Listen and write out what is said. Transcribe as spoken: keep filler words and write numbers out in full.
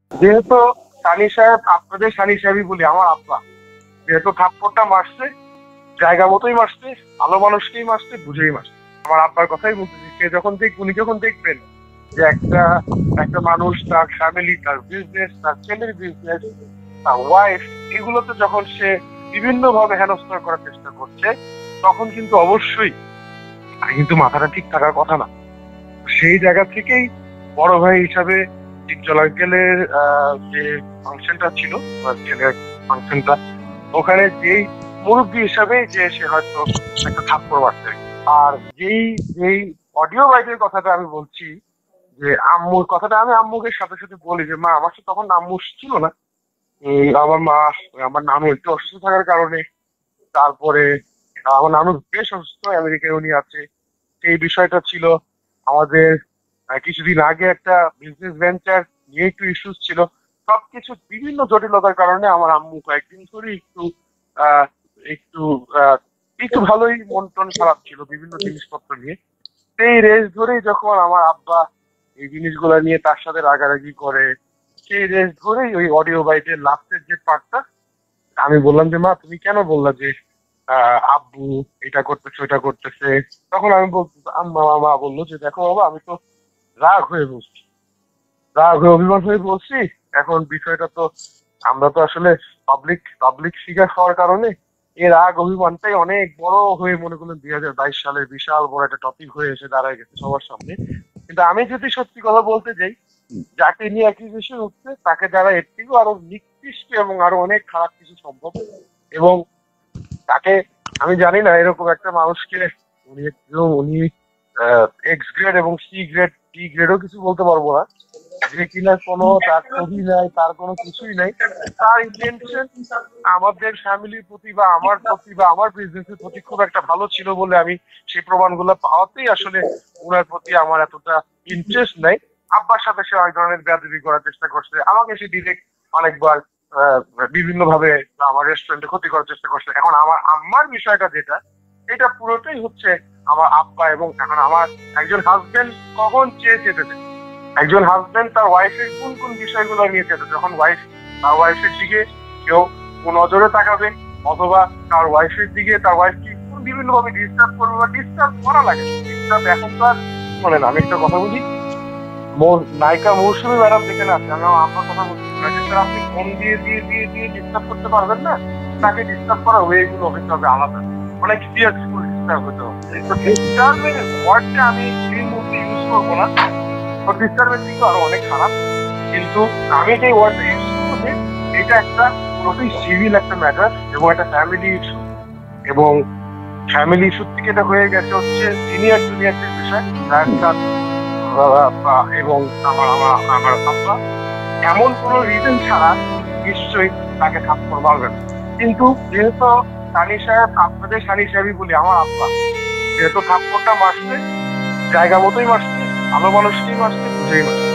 যেহেতু সানি সাহেব আপনাদের সানি সাহেবই বলি, আমার আব্বা যেহেতু থাপ্পড়টা মারছে জায়গা মতোই মারছে, ভালো মানুষকেই মারছে, বুঝেই মারছে। আমার আব্বার কথাই বলতেছি, সে যখন দেখ উনি যখন দেখবেন যে একটা একটা মানুষ তার ফ্যামিলি, তার বিজনেস, তার ছেলের বিজনেস, তার ওয়াইফ, এগুলোতে যখন সে বিভিন্ন ভাবে হেনস্থা করার চেষ্টা করছে, তখন কিন্তু অবশ্যই কিন্তু মাথাটা ঠিক থাকার কথা না। সেই জায়গা থেকেই বড় ভাই হিসাবে জিপজল আঙ্কেলের যে ফাংশনটা ছিল, ছেলের ফাংশনটা, ওখানে যেই মুরব্বী হিসাবে যে সে হয়তো একটা থাপ্পড় মারছে। আর যেই যেই অডিও বাইটের কথাটা আমি বলছি, যে আম্মুর কথাটা আমি আম্মুকে সাথে সাথে বলি যে মা আমার সাথে তখন আম্মু ছিল না, আমার মা আমার নানু একটু অসুস্থ থাকার কারণে, তারপরে আমার নানু বেশ অসুস্থ, আমেরিকায় উনি আছে, সেই বিষয়টা ছিল। আমাদের কিছুদিন আগে একটা বিজনেস ভেঞ্চার নিয়ে একটু ইস্যুস ছিল। সবকিছু বিভিন্ন জটিলতার কারণে আমার আম্মু কয়েকদিন ধরে একটু আহ একটু আহ একটু ভালোই মন টন খারাপ ছিল বিভিন্ন জিনিসপত্র নিয়ে। সেই রেস ধরেই যখন আমার আব্বা এই জিনিসগুলা নিয়ে তার সাথে রাগারাগি করে, সেই রেস ধরেই ওই অডিও বাইটের লাস্টের যে পার্টটা, আমি বললাম যে মা তুমি কেন বললা যে আহ আব্বু এটা করতেছে ওইটা করতেছে। তখন আমি বলতে আম্মা মা বললো যে দেখো বাবা, আমি তো রাগ হয়ে বলছি, রাগ হয়ে অভিমান হয়ে বলছি। এখন বিষয়টা তো আমরা তো আসলে পাবলিক পাবলিক ফিগার হওয়ার কারণে এর রাগ অভিমানটাই অনেক বড় হয়ে মনে করলেন দুই হাজার বাইশ সালের বিশাল বড় একটা টপিক হয়ে এসে দাঁড়ায় গেছে সবার সামনে। কিন্তু আমি যদি সত্যি কথা বলতে যাই, যাকে নিয়ে অ্যাকিউজেশন উঠছে তাকে যারা এর থেকেও আরো নিকৃষ্ট এবং আরো অনেক খারাপ কিছু সম্ভব, এবং তাকে আমি জানি না এরকম একটা মানুষকে উনি উনি এক্স গ্রেড এবং সি গ্রেড ডি গ্রেডও কিছু বলতে পারবো না, যে কিনা কোনো তার ছবি নাই, তার কোনো কিছুই নাই, তার ইন্টেনশন আমাদের ফ্যামিলির প্রতি বা আমার প্রতি বা আমার বিজনেসের প্রতি খুব একটা ভালো ছিল বলে আমি সেই প্রমাণগুলো পাওয়াতেই আসলে ওনার প্রতি আমার এতটা ইন্টারেস্ট নাই। আব্বার সাথে সে অনেক ধরনের বেয়াদবি করার চেষ্টা করছে, আমাকে সে ডিরেক্ট অনেকবার বিভিন্ন ভাবে আমার রেস্টুরেন্টে ক্ষতি করার চেষ্টা করছে। এখন আমার আম্মার বিষয়টা যেটা, এটা পুরোটাই হচ্ছে আমার আব্বা। এবং এখন আমার একজন হাজবেন্ড কখন চেয়ে যেতে, একজন হাজবেন্ড তার ওয়াইফের কোন কোন বিষয়গুলো নিয়ে যেতে, যখন ওয়াইফ তার ওয়াইফের দিকে কেউ কোন নজরে তাকাবে, অথবা তার ওয়াইফের দিকে তার ওয়াইফকে বিভিন্ন ভাবে ডিস্টার্ব করবে বা ডিস্টার্ব করা লাগে। ডিস্টার্ব এখন তো আর শোনেন, আমি একটা কথা বলি, নায়িকা মৌসুমী ম্যাডাম যেখানে আছে, আমি আমার কথা বলছি, আপনি ফোন দিয়ে দিয়ে দিয়ে দিয়ে ডিস্টার্ব করতে পারবেন না, তাকে ডিস্টার্ব করার ওয়ে গুলো হইতে হবে আলাদা, অনেক সিরিয়াসফুল ডিস্টার্ব হতে হবে। তো ডিস্টার্বের ওয়ার্ডটা আমি এই মুহূর্তে ইউজ করবো না, ডিস্টার্বের দিকে আরো অনেক খারাপ, কিন্তু আমি যে ওয়ার্ডটা ইউজ করবো এটা একটা পুরোটাই সিভিল একটা ম্যাটার এবং একটা ফ্যামিলি ইস্যু, এবং ফ্যামিলি ইস্যু থেকে এটা হয়ে গেছে হচ্ছে সিনিয়র জুনিয়রদের বিষয়। এবং আমার আমার আমার আব্বা এমন কোনো রিজন ছাড়া নিশ্চয়ই তাকে থাপ্পড় মারবেন। কিন্তু যেহেতু সানি সাহেব আপনাদের সানি সাহেবই বলি, আমার আব্বা যেহেতু থাপ্পড়টা মারছে জায়গা মতোই মারছে, ভালো মানুষকেই মারছে, বুঝেই মারছে।